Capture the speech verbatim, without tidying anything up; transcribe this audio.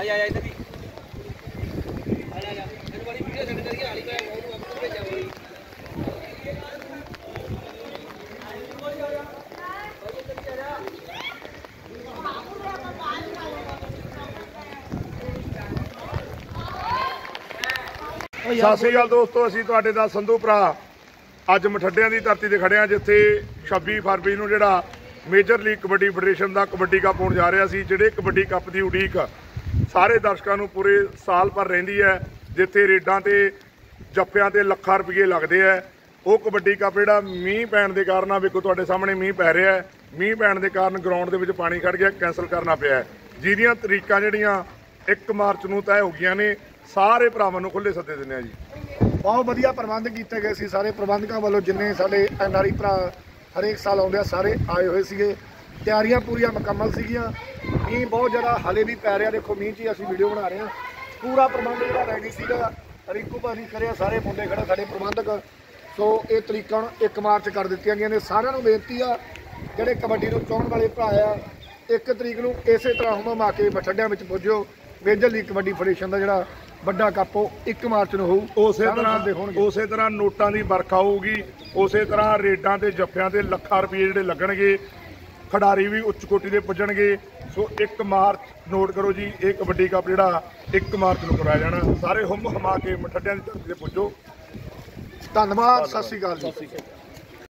सत श्री अकाल दोस्तों, असीं तुहाडे दा संधू भरा अज मठड्डियां दी धरती ते खड़े हां, जिथे छब्बी फरवरी नूं जिहड़ा मेजर लीग कबड्डी फैडरेशन का कबड्डी कप होण जा रहा सी। जिहड़े कबड्डी कप की उड़ीक सारे दर्शकों नूं पूरे साल भर रहिंदी है, जिथे रेडां ते जफ्फियां ते लखां रुपये लगदे है। वो कबड्डी कप जिहड़ा मींह पैण दे कारण आ, वेखो तुहाडे सामने मींह पै रिहा है। मींह पैण दे कारण ग्राउंड दे विच पानी खड़ गया, कैंसल करना पिया, जिहदियां तरीकां जिहड़ियां एक मार्च नूं तय हो गईयां ने। सारे भरावां नूं खुले सद्दे दिंदे आ जी। बहुत वधिया प्रबंध किए गए सी सारे प्रबंधकों वालों, जिन्ने साडे एन आर आई भरा हरेक साल आउंदे सारे आए हुए सीगे। तैयारियां पूरियां मुकम्मल सीगियां। मींह बहुत ज़्यादा हाले भी पै रहा, देखो मींह च असीं वीडियो बना रहे हैं। पूरा प्रबंध जिहड़ा रैडी सीगा, रिंकू भाजी करे, सारे मुंडे खड़े साडे प्रबंधक। सो ये तरीकां एक मार्च कर दित्तियां गईयां ने। सारिआं नूं बेनती आ, जिहड़े कबड्डी नूं चाहण वाले भरा आ, एक तरीक नूं इसे तरह हुम हुमा के मठड्डियां विच पुज्जो। मेजर लीग कबड्डी फैडरेशन का जिहड़ा ਵੱਡਾ ਕੱਪ एक मार्च ਨੂੰ ਹੋਊ। ਉਸੇ ਤਰ੍ਹਾਂ ਉਸੇ ਤਰ੍ਹਾਂ ਨੋਟਾਂ ਦੀ ਵਰਖਾ ਹੋਊਗੀ, ਉਸੇ ਤਰ੍ਹਾਂ ਰੇਡਾਂ ਤੇ ਜੱਫਿਆਂ ਤੇ ਲੱਖਾਂ ਰੁਪਏ ਜਿਹੜੇ ਲੱਗਣਗੇ। ਖਿਡਾਰੀ ਵੀ ਉੱਚ ਕੋਟੀ ਦੇ ਪੁੱਜਣਗੇ। ਸੋ ਇੱਕ ਮਾਰਚ ਨੋਟ ਕਰੋ ਜੀ, ਇਹ ਕਬੱਡੀ ਕੱਪ ਜਿਹੜਾ ਇੱਕ ਮਾਰਚ ਨੂੰ ਕਰਾਇਆ ਜਾਣਾ। ਸਾਰੇ ਹੁਮ ਹਮਾ ਕੇ ਮਠੱਡਿਆਂ ਦੀ ਧਰਤੀ ਤੇ ਪੁੱਜੋ। ਧੰਨਵਾਦ, ਸਤਿ ਸ਼੍ਰੀ ਅਕਾਲ ਜੀ।